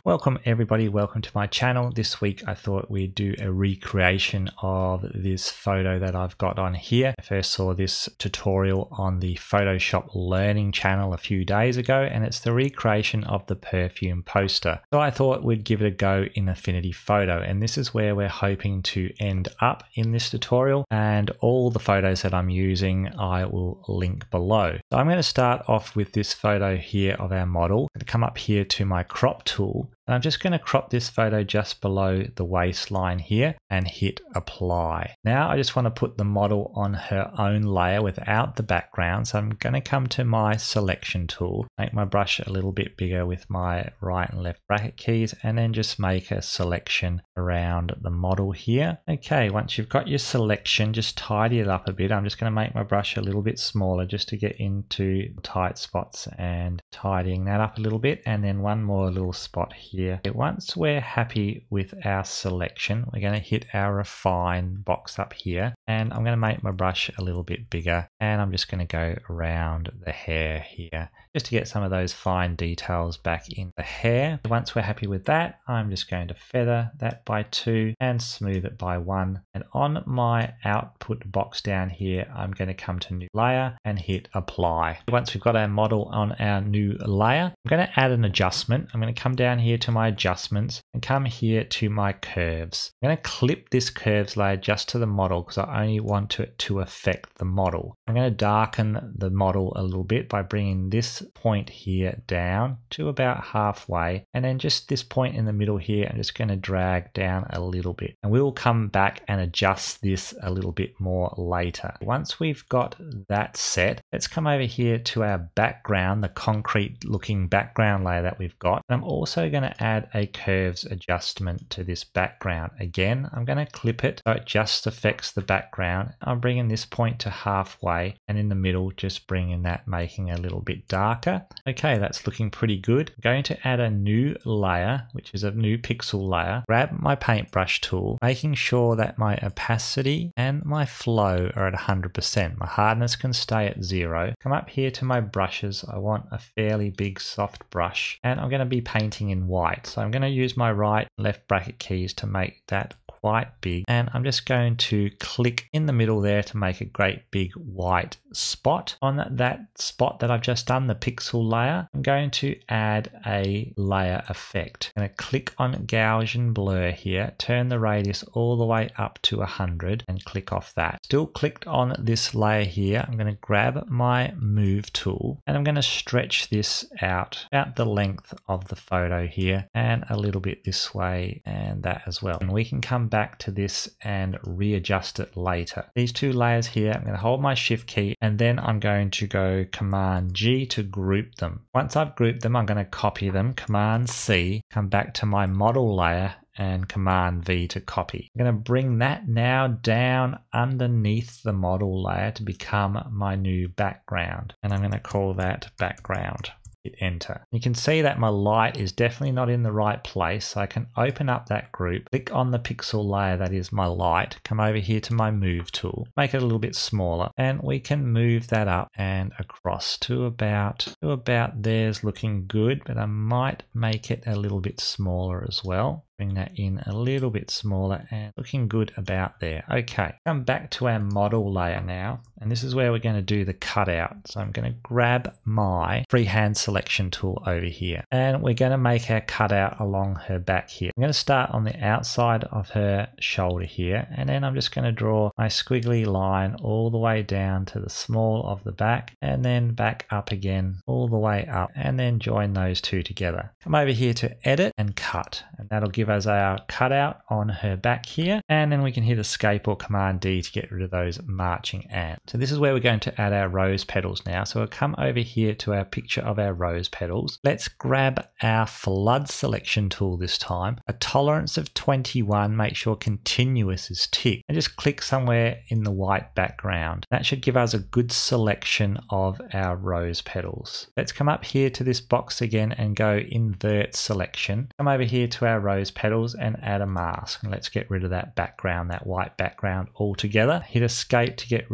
Welcome everybody, welcome to my channel. This week I thought we'd do a recreation of this photo that I've got on here. I first saw this tutorial on the Photoshop Learning channel a few days ago, and it's the recreation of the perfume poster. So I thought we'd give it a go in Affinity Photo, and this is where we're hoping to end up in this tutorial, and all the photos that I'm using I will link below. So I'm going to start off with this photo here of our model. I'm going to come up here to my crop tool, and I'm just going to crop this photo just below the waistline here and hit apply. Now I just want to put the model on her own layer without the background, so I'm going to come to my selection tool, make my brush a little bit bigger with my right and left bracket keys, and then just make a selection around the model here. Okay, once you've got your selection, just tidy it up a bit. I'm just going to make my brush a little bit smaller just to get into tight spots and tidying that up a little bit, and then one more little spot here. Once we're happy with our selection, we're going to hit our refine box up here, and I'm going to make my brush a little bit bigger, and I'm just going to go around the hair here just to get some of those fine details back in the hair. Once we're happy with that, I'm just going to feather that by 2 and smooth it by 1, and on my output box down here I'm going to come to new layer and hit apply. Once we've got our model on our new layer, I'm going to add an adjustment. I'm going to come down here to my adjustments and come here to my curves. I'm going to clip this curves layer just to the model because I only want it to affect the model. I'm going to darken the model a little bit by bringing this point here down to about halfway, and then just this point in the middle here I'm just going to drag down a little bit, and we'll come back and adjust this a little bit more later. Once we've got that set, let's come over here to our background, the concrete looking background layer that we've got, and I'm also going to add a curves adjustment to this background. Again, I'm going to clip it so it just affects the background. I'm bringing this point to halfway, and in the middle just bringing that, making it a little bit darker. Okay, that's looking pretty good. I'm going to add a new layer, which is a new pixel layer. Grab my paintbrush tool, making sure that my opacity and my flow are at 100%. My hardness can stay at 0. Come up here to my brushes. I want a fairly big soft brush, and I'm going to be painting in white. So I'm going to use my right and left bracket keys to make that quite big, and I'm just going to click in the middle there to make a great big white spot. On that spot that I've just done, the pixel layer, I'm going to add a layer effect. I'm going to click on Gaussian blur here, turn the radius all the way up to 100 and click off that. Still clicked on this layer here, I'm going to grab my move tool and I'm going to stretch this out about the length of the photo here and a little bit this way and that as well. And we can come back to this and readjust it later. These two layers here, I'm going to hold my shift key and then I'm going to go Command G to group them. Once I've grouped them, I'm going to copy them, Command C, come back to my model layer and Command V to copy. I'm going to bring that now down underneath the model layer to become my new background, and I'm going to call that background. Hit enter. You can see that my light is definitely not in the right place, so I can open up that group, click on the pixel layer that is my light, come over here to my move tool, make it a little bit smaller, and we can move that up and across to about there's looking good, but I might make it a little bit smaller as well. Bring that in a little bit smaller and looking good about there. Okay, come back to our model layer now, and this is where we're going to do the cutout. So I'm going to grab my freehand selection tool over here, and we're going to make our cutout along her back here. I'm going to start on the outside of her shoulder here, and then I'm just going to draw my squiggly line all the way down to the small of the back, and then back up again all the way up, and then join those two together. Come over here to edit and cut, and that'll give us our cutout on her back here, and then we can hit escape or Command D to get rid of those marching ants. So this is where we're going to add our rose petals now. So we'll come over here to our picture of our rose petals. Let's grab our flood selection tool this time, a tolerance of 21, make sure continuous is ticked, and just click somewhere in the white background. That should give us a good selection of our rose petals. Let's come up here to this box again and go invert selection. Come over here to our rose petals and add a mask. And let's get rid of that background, that white background altogether. Hit escape to get rid of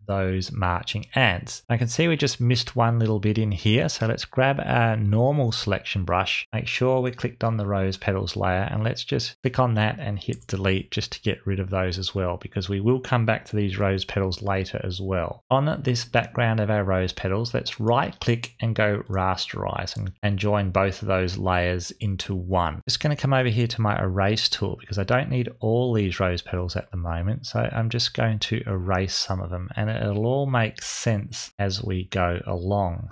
those marching ants. I can see we just missed one little bit in here, so let's grab our normal selection brush, make sure we clicked on the rose petals layer, and let's just click on that and hit delete just to get rid of those as well, because we will come back to these rose petals later as well. On this background of our rose petals, let's right click and go rasterize and join both of those layers into one. Just going to come over here to my erase tool because I don't need all these rose petals at the moment, so I'm just going to erase some of them, and it'll all make sense as we go along.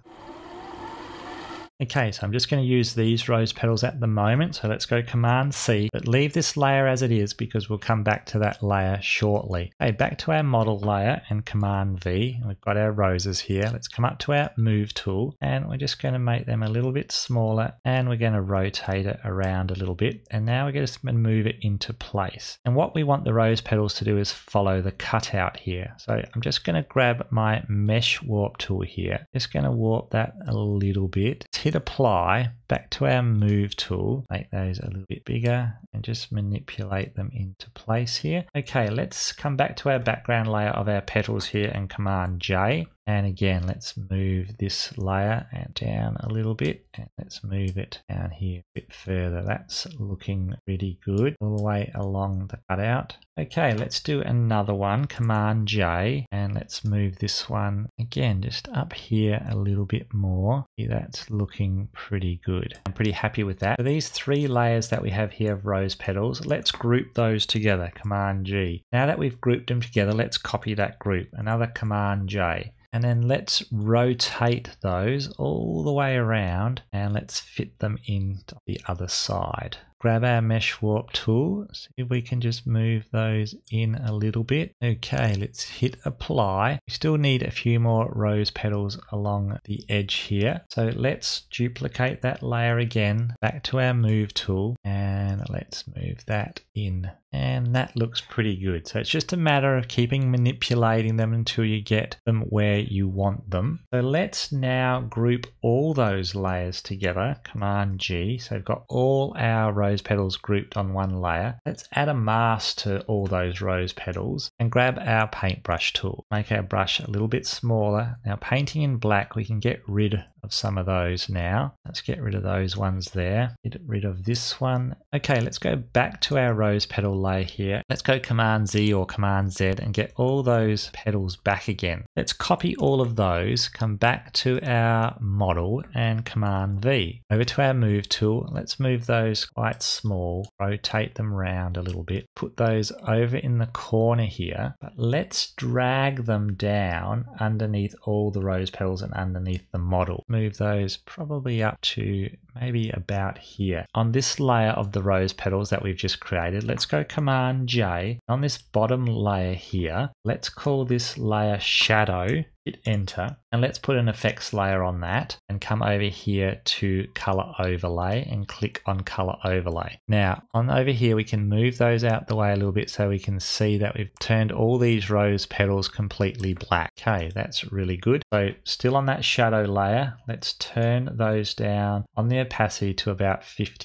Okay, so I'm just going to use these rose petals at the moment, so let's go Command C, but leave this layer as it is because we'll come back to that layer shortly. Okay, back to our model layer and Command V. We've got our roses here. Let's come up to our move tool and we're just going to make them a little bit smaller, and we're going to rotate it around a little bit, and now we're just going to move it into place. And what we want the rose petals to do is follow the cutout here. So I'm just going to grab my mesh warp tool here, just going to warp that a little bit. Hit apply, back to our move tool, make those a little bit bigger and just manipulate them into place here. Okay, let's come back to our background layer of our petals here and Command J. And again, let's move this layer down a little bit, and let's move it down here a bit further. That's looking pretty good all the way along the cutout. Okay, let's do another one, Command J, and let's move this one again just up here a little bit more. That's looking pretty good. I'm pretty happy with that. For these three layers that we have here of rose petals, let's group those together, Command G. Now that we've grouped them together, let's copy that group, another Command J. And then let's rotate those all the way around and let's fit them into the other side. Grab our mesh warp tool, see if we can just move those in a little bit. Okay, let's hit apply. We still need a few more rose petals along the edge here. So let's duplicate that layer again, back to our move tool, and let's move that in. And that looks pretty good. So it's just a matter of keeping manipulating them until you get them where you want them. So let's now group all those layers together, Command G. So we've got all our rose petals grouped on one layer. Let's add a mask to all those rose petals and grab our paintbrush tool. Make our brush a little bit smaller. Now painting in black, we can get rid of some of those now. Let's get rid of those ones there. Get rid of this one. Okay, let's go back to our rose petal layer here. Let's go Command Z or Command Z and get all those petals back again. Let's copy all of those, come back to our model and Command V. Over to our move tool. Let's move those quite small, rotate them around a little bit, put those over in the corner here, but let's drag them down underneath all the rose petals and underneath the model. Move those probably up to maybe about here. On this layer of the rose petals that we've just created, let's go Command J. On this bottom layer here, let's call this layer Shadow. Hit enter, and let's put an effects layer on that and come over here to color overlay and click on color overlay. Now on over here we can move those out the way a little bit so we can see that we've turned all these rose petals completely black. Okay, that's really good. So still on that shadow layer, let's turn those down on the opacity to about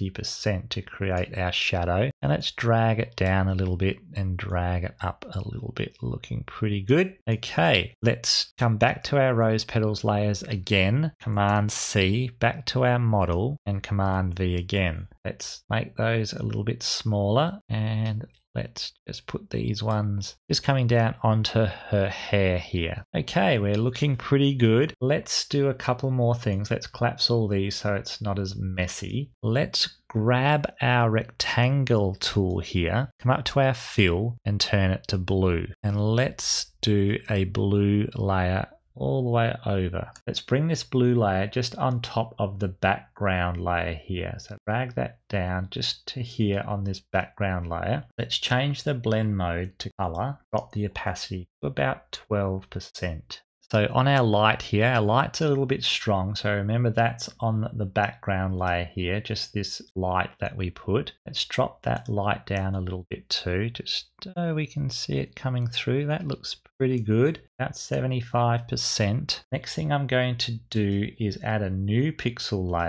50% to create our shadow, and let's drag it down a little bit and drag it up a little bit, looking pretty good. Okay, let's come back to our rose petals layers again, Command C, back to our model and Command V again. Let's make those a little bit smaller, and let's just put these ones just coming down onto her hair here. Okay, we're looking pretty good. Let's do a couple more things. Let's collapse all these so it's not as messy. Let's grab our rectangle tool here, come up to our fill and turn it to blue. And let's do a blue layer all the way over. Let's bring this blue layer just on top of the background layer here. So drag that down just to here on this background layer. Let's change the blend mode to color, drop the opacity to about 12%. So on our light here, our light's a little bit strong. So remember that's on the background layer here, just this light that we put. Let's drop that light down a little bit too, just so we can see it coming through. That looks pretty good, about 75%. Next thing I'm going to do is add a new pixel layer,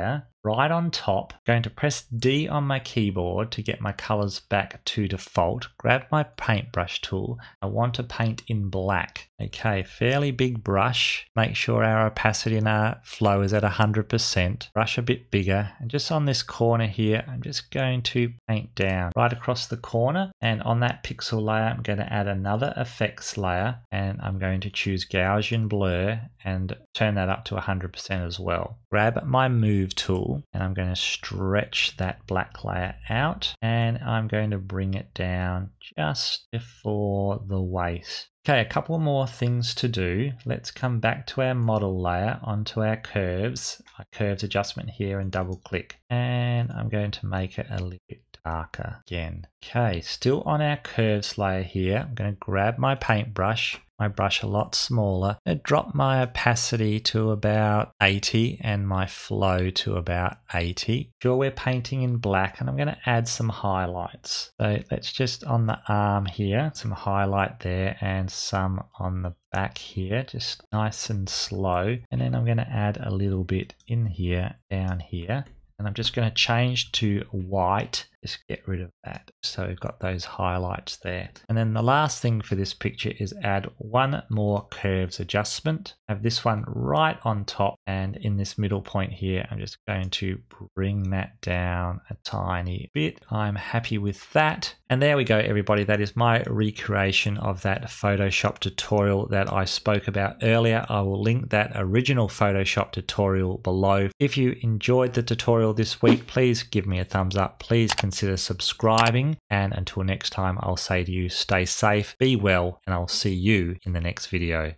right on top. I'm going to press D on my keyboard to get my colors back to default. Grab my paintbrush tool. I want to paint in black. Okay, fairly big brush. Make sure our opacity and our flow is at 100%. Brush a bit bigger. And just on this corner here, I'm just going to paint down right across the corner. And on that pixel layer, I'm going to add another effects layer. And I'm going to choose Gaussian blur and turn that up to 100% as well. Grab my move tool and I'm going to stretch that black layer out. And I'm going to bring it down just before the waist. Okay, a couple more things to do. Let's come back to our model layer onto our curves adjustment here and double click. And I'm going to make it a little bit darker again. Okay, still on our curves layer here. I'm going to grab my paintbrush, my brush a lot smaller, and drop my opacity to about 80 and my flow to about 80. Sure, we're painting in black and I'm going to add some highlights. So let's just on the arm here, some highlight there and some on the back here, just nice and slow. And then I'm going to add a little bit in here, down here. And I'm just going to change to white, just get rid of that. So we've got those highlights there. And then the last thing for this picture is add one more curves adjustment. Have this one right on top, and in this middle point here, I'm just going to bring that down a tiny bit. I'm happy with that. And there we go, everybody. That is my recreation of that Photoshop tutorial that I spoke about earlier. I will link that original Photoshop tutorial below. If you enjoyed the tutorial this week, please give me a thumbs up. Please consider subscribing. And until next time, I'll say to you, stay safe, be well, and I'll see you in the next video.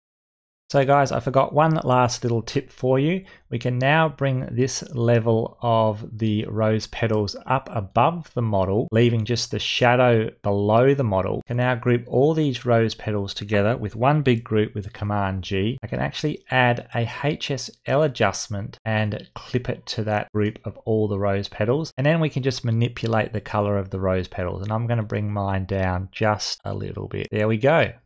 So guys, I forgot one last little tip for you. We can now bring this level of the rose petals up above the model, leaving just the shadow below the model. I can now group all these rose petals together with one big group with a Command G. I can actually add a HSL adjustment and clip it to that group of all the rose petals. And then we can just manipulate the color of the rose petals. And I'm going to bring mine down just a little bit. There we go.